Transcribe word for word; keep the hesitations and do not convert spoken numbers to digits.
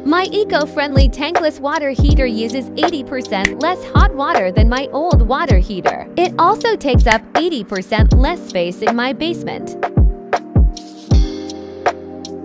My eco-friendly tankless water heater uses eighty percent less hot water than my old water heater. It also takes up eighty percent less space in my basement.